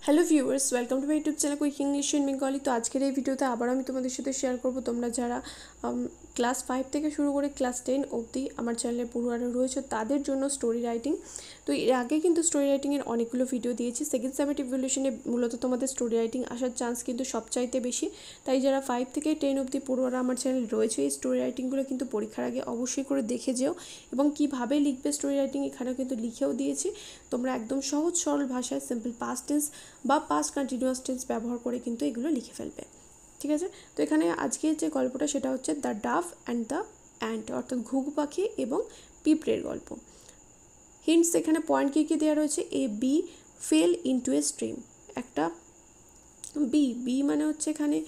Hello viewers, welcome to my YouTube channel quick English in Bengali. তো আজকের এই ভিডিওতে আবার আমি তোমাদের সাথে শেয়ার করব তোমরা যারা ক্লাস 5 থেকে শুরু করে ক্লাস 10 অবধি আমার চ্যানেলে পড়ুয়ারা রয়েছে তাদের জন্য স্টোরি রাইটিং। তো এর আগে কিন্তু স্টোরি রাইটিংয়ের অনেকগুলো ভিডিও দিয়েছি। সেকেন্ড সামেট ইভলিউশনে মূলত তোমাদের স্টোরি রাইটিং আসার চান্স কিন্তু সবচাইতে বেশি। তাই যারা 5 থেকে 10 অবধি পড়ুয়ারা আমার চ্যানেলে রয়েছে এই স্টোরি রাইটিংগুলো কিন্তু পরীক্ষার আগে অবশ্যই করে দেখে যেও এবং কীভাবে লিখবে স্টোরি রাইটিং এখানেও কিন্তু লিখেও দিয়েছি। তোমরা একদম সহজ সরল ভাষায় সিম্পল পাস্ট টেন্স বা পাস্ট কন্টিনিউয়াস টেন্স ব্যবহার করে কিন্তু এগুলো লিখে ফেলবে। ঠিক আছে, তো এখানে আজকে যে গল্পটা সেটা হচ্ছে the dove and the ant, অর্থাৎ ঘুঘু পাখি এবং পিঁপড়ের গল্প। হিন্টস এখানে পয়েন্ট কী কী দেওয়া রয়েছে? A bee fell into a stream. একটা বি মানে হচ্ছে এখানে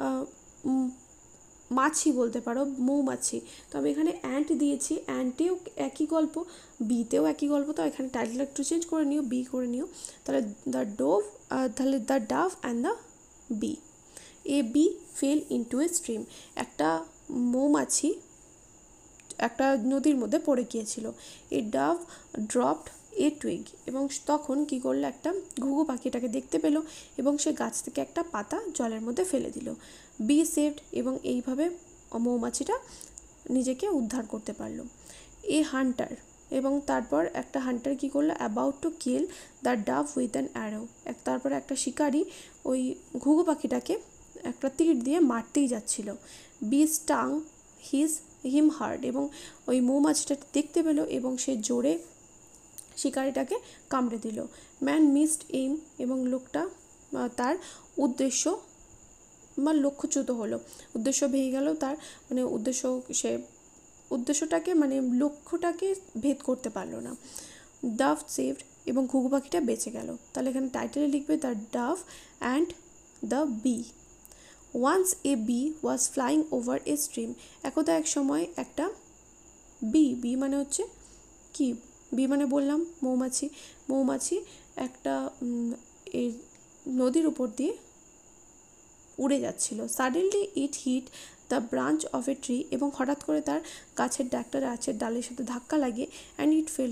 মাছি বলতে পারো, মৌমাছি। তো আমি এখানে অ্যান্ট দিয়েছি, অ্যান্টেও একই গল্প, বিতেও একই গল্প। তো এখানে টাইটেল একটু চেঞ্জ করে নিও, বি করে নিও। তাহলে the dove and the bee. A bee fell into a stream, একটা মৌমাছি একটা নদীর মধ্যে পড়ে গিয়েছিল। A dove dropped a twig, এবং তখন কী করলো, একটা ঘুঘু পাখিটাকে দেখতে পেলো এবং সে গাছ থেকে একটা পাতা জলের মধ্যে ফেলে দিল। বি সেভড, এবং এইভাবে মৌমাছিটা নিজেকে উদ্ধার করতে পারলো। এ হান্টার, এবং তারপর একটা হান্টার কী করলো, about to kill the dove with an arrow. তারপরে একটা শিকারি ওই ঘুঘু পাখিটাকে একটা তীর দিয়ে মারতেই যাচ্ছিল। বি স্টাং হিম হার্ড, এবং ওই মৌমাছিটা দেখতে পেলো এবং সে জোরে শিকারিটাকে কামড়ে দিল। ম্যান মিসড এইম, এবং লোকটা তার উদ্দেশ্য বা লক্ষ্যচ্যুত হলো, উদ্দেশ্য ভেঙে গেল তার, মানে উদ্দেশ্যটাকে মানে লক্ষ্যটাকে ভেদ করতে পারলো না। ডাভ সেভড, এবং ঘুঘু পাখিটা বেঁচে গেল। তাহলে এখানে টাইটেলে লিখবে the dove and the bee. Once a bee was flying over a stream, একদা এক সময় একটা বি মানে হচ্ছে কি, বি মানে বললাম মৌমাছি একটা এই নদীর উপর দিয়ে উড়ে যাচ্ছিল। Suddenly it hit the branch of a tree, এবং হঠাৎ করে তার গাছের ডালের সাথে ধাক্কা লাগে। And it fell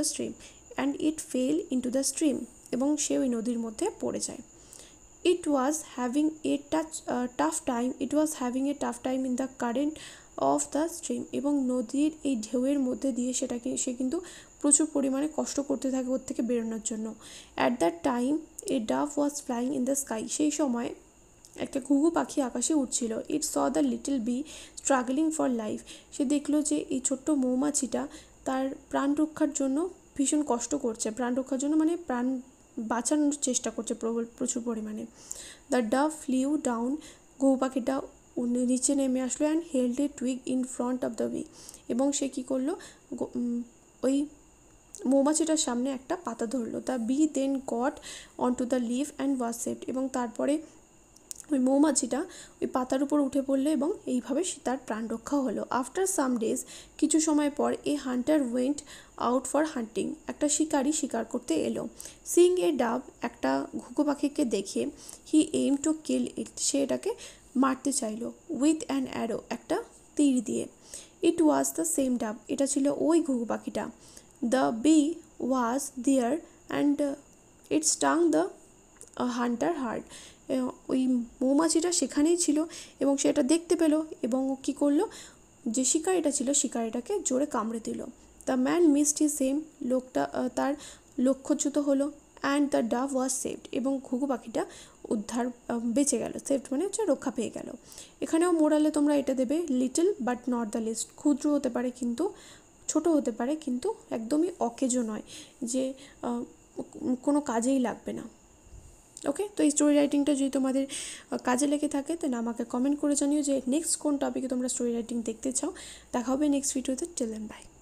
into the stream, এবং সে ওই নদীর মধ্যে পড়ে যায়। It was having a tough time in the current of the stream, এবং নদীর এই ঢেউয়ের মধ্যে দিয়ে সে কিন্তু প্রচুর পরিমাণে কষ্ট করতে থাকে ওর থেকে বেরোনোর জন্য। At that time a dove was flying in the sky, সেই সময় একটা ঘুঘু পাখি আকাশে উঠছিল। It saw the little bee struggling for life, সে দেখলো যে এই ছোট্ট মৌমাছিটা তার প্রাণ রক্ষার জন্য ভীষণ কষ্ট করছে, প্রাণ রক্ষার জন্য মানে প্রাণ বাঁচানোর চেষ্টা করছে প্রচুর পরিমাণে। দ্য ডাভ ফ্লিউ ডাউন, ঘুঘু পাখিটা নিচে নেমে আসলো। And held a twig in front of the bee, এবং সে কী করলো, ওই মৌমাছিটার সামনে একটা পাতা ধরলো। The bee then got on to the leaf and was saved, এবং তারপরে ওই মৌমাছিটা ওই পাতার উপর উঠে পড়লো এবং এইভাবে তার প্রাণ রক্ষা হলো। আফটার সাম ডেজ, কিছু সময় পর, a hunter went out for hunting, একটা শিকারি শিকার করতে এলো। সিং এ ডাব, একটা ঘুঘু পাখিকে দেখে, হি এইম টু কিল ইট, সে এটাকে মারতে চাইলো। উইথ অ্যান অ্যারো, একটা তীর দিয়ে। ইট ওয়াজ দ্য সেম ডাব, এটা ছিল ওই ঘুঘু পাখিটা। The bee was there and it stung the hunter hard, ওই মৌমাছিটা সেখানেই ছিল এবং সে এটা দেখতে পেলো এবং ও কী করলো, যে শিকারিটা ছিল শিকারিটাকে জোরে কামড়ে দিল। The man missed his aim, লোকটা তার লক্ষ্যচ্যুত হলো। And the dove was saved, এবং ঘুঘু পাখিটা বেঁচে গেল। সেভড মানে হচ্ছে রক্ষা পেয়ে গেল। এখানেও মোরালে তোমরা এটা দেবে, little but not the least, ক্ষুদ্র হতে পারে কিন্তু ছোট হতে পারে কিন্তু একদমই অকেজো নয়, যে কোনো কাজেই লাগবে না। ওকে, তো এই স্টোরি রাইটিংটা যদি তোমাদের কাজে লেগে থাকে তাহলে আমাকে কমেন্ট করে জানিও যে নেক্সট কোন টপিকে তোমরা স্টোরি রাইটিং দেখতে চাও। দেখা হবে নেক্সট ভিডিওতে। Till then by.